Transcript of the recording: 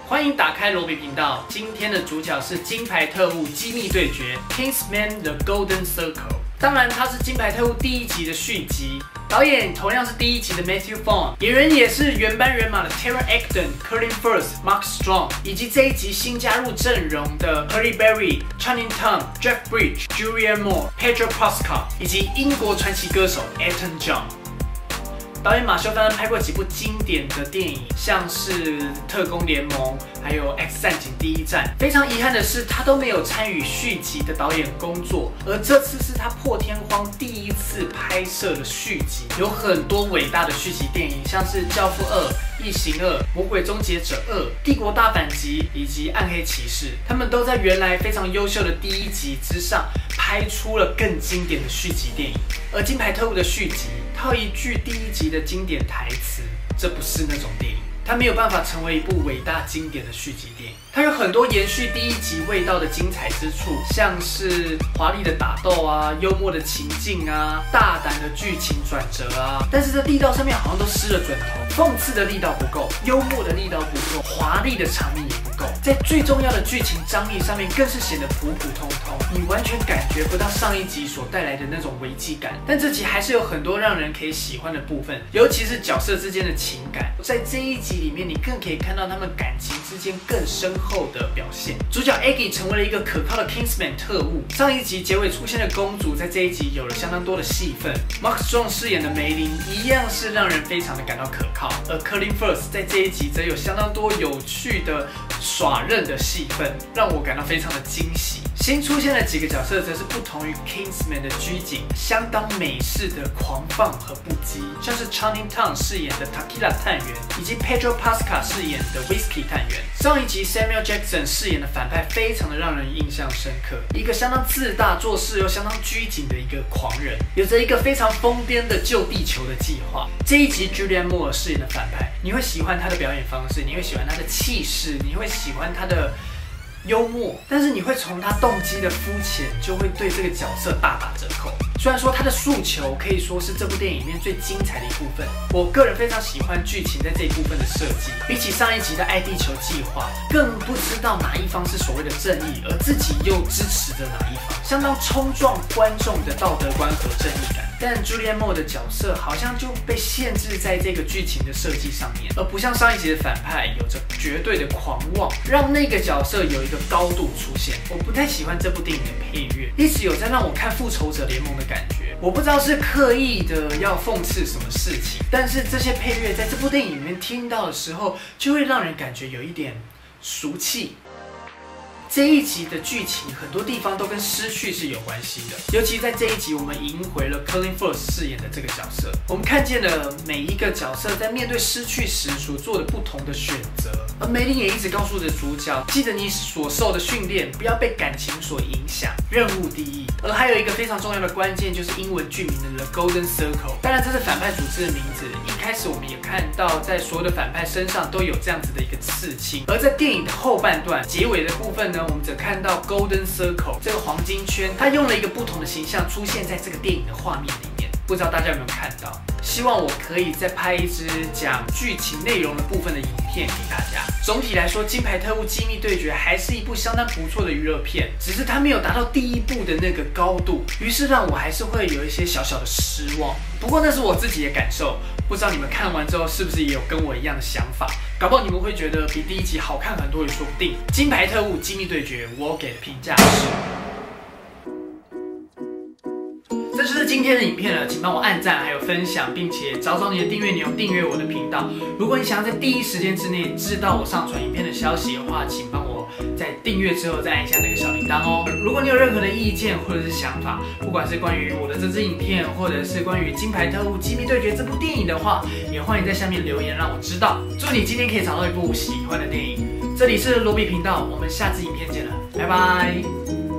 欢迎打开罗比频道。今天的主角是《金牌特务：机密对决》（Kingsman: The Golden Circle）。当然，它是《金牌特务》第1集的续集。导演同样是第1集的 Matthew Vaughn， 演员也是原班人马的 Taron Egerton、Colin Firth、Mark Strong， 以及这一集新加入阵容的 Halle Berry、Channing Tatum、Jeff Bridges、Julianne Moore、Pedro Pascal， 以及英国传奇歌手 Elton John。导演马修·范恩拍过几部经典的电影，像是《特工联盟》，还有《X 战警：第一战》。非常遗憾的是，他都没有参与续集的导演工作，而这次是他破天荒第1次拍摄的续集。有很多伟大的续集电影，像是《教父2》、《异形2》、《魔鬼终结者2》、《帝国大反击》以及《暗黑骑士》，他们都在原来非常优秀的第1集之上，拍出了更经典的续集电影。而《金牌特务》的续集套一句第1集的经典台词，这不是那种电影，它没有办法成为一部伟大经典的续集电影。它有很多延续第1集味道的精彩之处，像是华丽的打斗啊、幽默的情境啊、大胆的剧情转折啊，但是这力道上面好像都失了准头，讽刺的力道不够，幽默的力道不够，华丽的场面也不够，在最重要的剧情张力上面更是显得普普通通，你完全感觉不到上1集所带来的那种危机感。但这集还是有很多让人可以喜欢的部分，尤其是角色之间的情感，在这1集里面，你更可以看到他们感情之间更深厚的表现。主角 Aggie 成为了一个可靠的 Kingsman 特务。上1集结尾出现的公主，在这1集有了相当多的戏份。Mark Strong 饰演的梅林一样是让人非常的感到可靠，而 Colin Firth 在这1集则有相当多有趣的耍任的戏份，让我感到非常的惊喜。新出现的几个角色则是不同于 Kingsman 的拘谨，相当美式的狂放和不羁，像是 Channing Tatum 饰演的 Tequila 探员，以及 Pedro Pascal 饰演的 Whiskey 探员。上1集 Samuel Jackson 饰演的反派非常的让人印象深刻，一个相当自大、做事又相当拘谨的一个狂人，有着一个非常疯癫的救地球的计划。这1集 Julianne Moore 饰演的反派，你会喜欢他的表演方式，你会喜欢他的气势，你会喜欢他的幽默，但是你会从他动机的肤浅，就会对这个角色大打折扣。虽然说他的诉求可以说是这部电影里面最精彩的一部分，我个人非常喜欢剧情在这一部分的设计。比起上1集的爱地球计划，更不知道哪一方是所谓的正义，而自己又支持着哪一方，相当冲撞观众的道德观和正义感。但 Julianne Moore 的角色好像就被限制在这个剧情的设计上面，而不像上1集的反派有着绝对的狂妄，让那个角色有一个高度出现。我不太喜欢这部电影的配乐，一直有在让我看复仇者联盟的感觉。我不知道是刻意的要讽刺什么事情，但是这些配乐在这部电影里面听到的时候，就会让人感觉有一点俗气。这1集的剧情很多地方都跟失去是有关系的，尤其在这1集，我们赢回了 Colin Firth 饰演的这个角色，我们看见了每一个角色在面对失去时所做的不同的选择，而梅林也一直告诉着主角，记得你所受的训练，不要被感情所影响，任务第一。而还有一个非常重要的关键，就是英文剧名的 The Golden Circle， 当然这是反派组织的名字。一开始我们也看到，在所有的反派身上都有这样子的一个刺青，而在电影的后半段结尾的部分呢，我们只看到 Golden Circle 这个黄金圈，它用了一个不同的形象出现在这个电影的画面里面，不知道大家有没有看到？希望我可以再拍一支讲剧情内容的部分的影片给大家。总体来说，《金牌特务：机密对决》还是一部相当不错的娱乐片，只是它没有达到第1部的那个高度，于是让我还是会有一些小小的失望。不过那是我自己的感受，不知道你们看完之后是不是也有跟我一样的想法？搞不好你们会觉得比第1集好看很多也说不定。《金牌特务：机密对决》，我给的评价是。这就是今天的影片了，请帮我按赞，还有分享，并且找找你的订阅钮，订阅我的频道。如果你想要在第1时间之内知道我上传影片的消息的话，请帮我在订阅之后再按一下那个小铃铛哦。如果你有任何的意见或者是想法，不管是关于我的这支影片，或者是关于《金牌特务：机密对决》这部电影的话，也欢迎在下面留言让我知道。祝你今天可以找到一部喜欢的电影。这里是罗比频道，我们下次影片见了，拜拜。